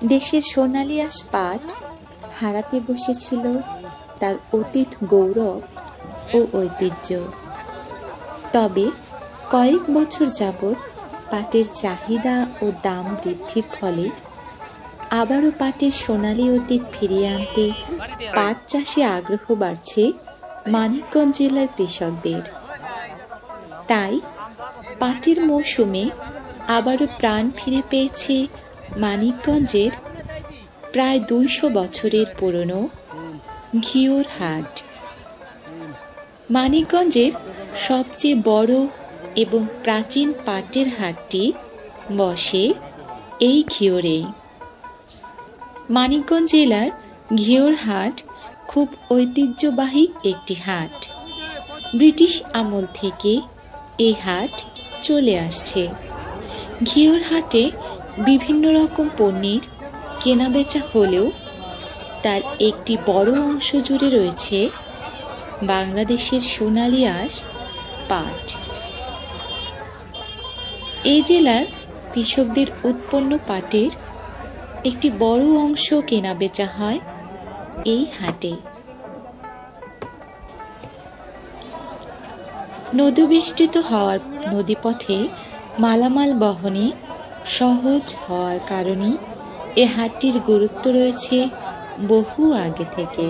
দেশের সোনালী আঁশ পাট হারাতে বসেছিল তার অতীত গৌরব ও ঐতিহ্য। তবে কয়েক বছর যাবৎ পাটের চাহিদা ও দাম বৃদ্ধির ফলে আবারও পাটের সোনালী অতীত ফিরিয়ে আনতে পাট চাষে আগ্রহ বাড়ছে মানিকগঞ্জ জেলার কৃষকদের। তাই পাটের মৌসুমে আবারও প্রাণ ফিরে পেয়েছে মানিকগঞ্জের প্রায় ২০০ বছরের পুরনো ঘিওর হাট। মানিকগঞ্জের সবচেয়ে বড় এবং প্রাচীন পাটের হাটটি বসে এই ঘিওরে। মানিকগঞ্জ জেলার ঘিওর হাট খুব ঐতিহ্যবাহী একটি হাট। ব্রিটিশ আমল থেকে এই হাট চলে আসছে। ঘিওর হাটে বিভিন্ন রকম পণ্যের কেনাবেচা হলেও তার একটি বড় অংশ জুড়ে রয়েছে বাংলাদেশের সোনালী আঁশ পাট। এই জেলার কৃষকদের উৎপন্ন পাটের একটি বড় অংশ কেনাবেচা হয় এই হাটে। নদীবেষ্টিত হওয়ার নদীপথে মালামাল বহনে সহজ হওয়ার কারণে এ হাটটির গুরুত্ব রয়েছে বহু আগে থেকে।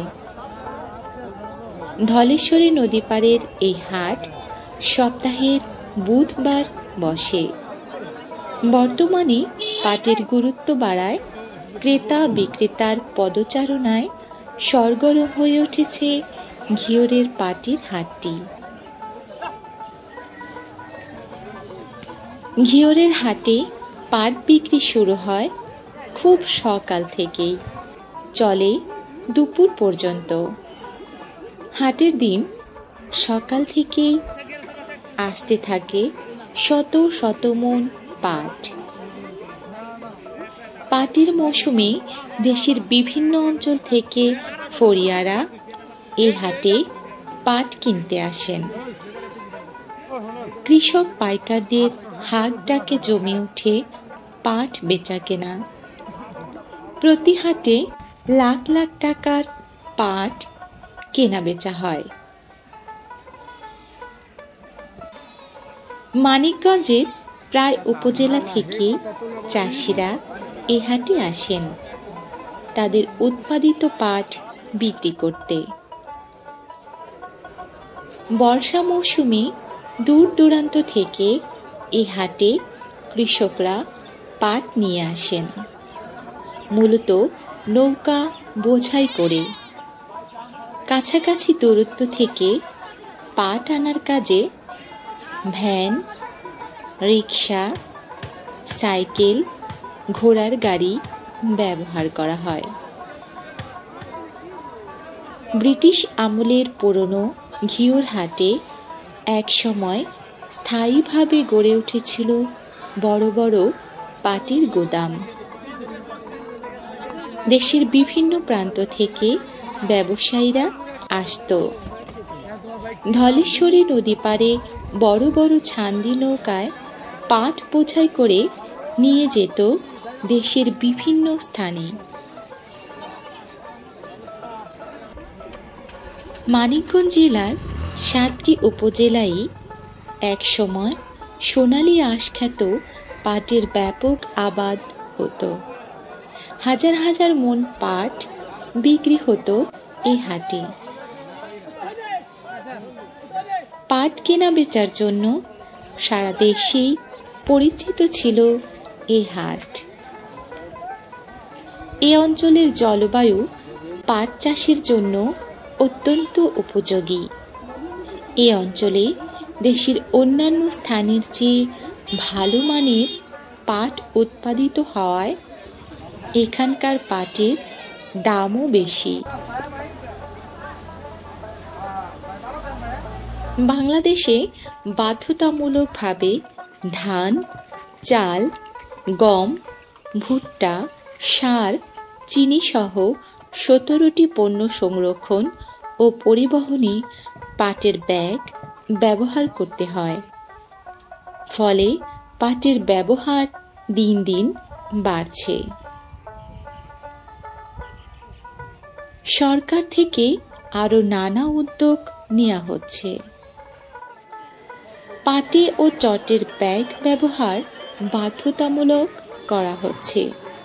ধলেশ্বরী নদী পাড়ের এই হাট সপ্তাহের বুধবার বসে। বর্তমানে পাটের গুরুত্ব বাড়ায় ক্রেতা বিক্রেতার পদচারণায় সরগরম হয়ে উঠেছে ঘিওরের পাটের হাটটি। ঘিওরের হাটে পাট বিক্রি শুরু হয় খুব সকাল থেকেই, চলে দুপুর পর্যন্ত। হাটের দিন সকাল থেকেই আসতে থাকে শত শত মন পাট। পাটের মৌসুমে দেশের বিভিন্ন অঞ্চল থেকে ফড়িয়ারা এই হাটে পাট কিনতে আসেন। কৃষক পাইকারদের হাট ডাকে জমে ওঠে পাট বেচা কেনা। প্রতি হাটে লাখ লাখ টাকার পাট কেনা বেচা হয়। মানিকগঞ্জের প্রায় উপজেলা থেকে চাষিরা এ হাটে আসেন তাদের উৎপাদিত পাট বিক্রি করতে। বর্ষা মৌসুমে দূর দূরান্ত থেকে এ হাটে কৃষকরা পাট নিয়ে আসেন, মূলত নৌকা বোঝাই করে। কাছাকাছি দূরত্ব থেকে পাট আনার কাজে ভ্যান, রিক্সা, সাইকেল, ঘোড়ার গাড়ি ব্যবহার করা হয়। ব্রিটিশ আমলের পুরনো ঘিওর হাটে এক সময় স্থায়ীভাবে গড়ে উঠেছিল বড় বড় পাটের গোদাম। দেশের বিভিন্ন প্রান্ত থেকে ব্যবসায়ীরা আসত। ধলেশ্বরী নদী পাড়ে বড় বড় ছান্দি নৌকায় পাট বোঝাই করে নিয়ে যেত দেশের বিভিন্ন স্থানে। মানিকগঞ্জ জেলার 7টি উপজেলায় এক সময় সোনালী আঁশ খ্যাত পাটের ব্যাপক আবাদ হতো। হাজার হাজার মন পাট বিক্রি হতো এই হাটে। পাট কেনা বেচার জন্য সারা দেশেই পরিচিত ছিল এই হাট। এ অঞ্চলের জলবায়ু পাট চাষের জন্য অত্যন্ত উপযোগী। এ অঞ্চলে দেশের অন্যান্য স্থানের চেয়ে ভালো মানের পাট উৎপাদিত হওয়ায় এখানকার পাটের দামও বেশি। বাংলাদেশে বাধ্যতামূলকভাবে ধান, চাল, গম, ভুট্টা, সার, চিনি সহ 17টি পণ্য সংরক্ষণ ও পরিবহনে পাটের ব্যাগ ব্যবহার করতে হয়। ফলে পাটের ব্যবহার দিন দিন বাড়ছে। সরকার থেকে আরও নানা উদ্যোগ নেওয়া হচ্ছে। পাটে ও চটের ব্যাগ ব্যবহার বাধ্যতামূলক করা হচ্ছে।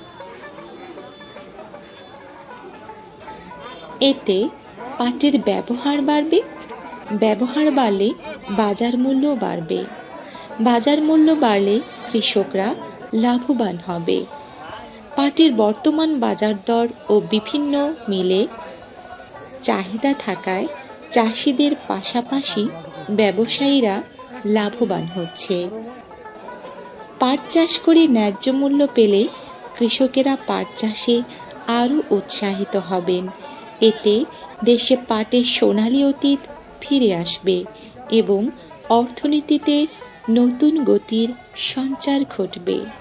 এতে পাটের ব্যবহার বাড়বে, ব্যবহার বাড়লে বাজার মূল্য বাড়বে, বাজার মূল্য বাড়লে কৃষকরা লাভবান হবে। পাটের বর্তমান বাজার দর ও বিভিন্ন মিলে চাহিদা থাকায় চাষিদের পাশাপাশি ব্যবসায়ীরা লাভবান হচ্ছে। পাট চাষ করে ন্যায্য মূল্য পেলে কৃষকেরা পাট চাষে আরও উৎসাহিত হবেন। এতে দেশে পাটের সোনালী অতীত ফিরে আসবে এবং অর্থনীতিতে নতুন গতির সঞ্চার ঘটবে।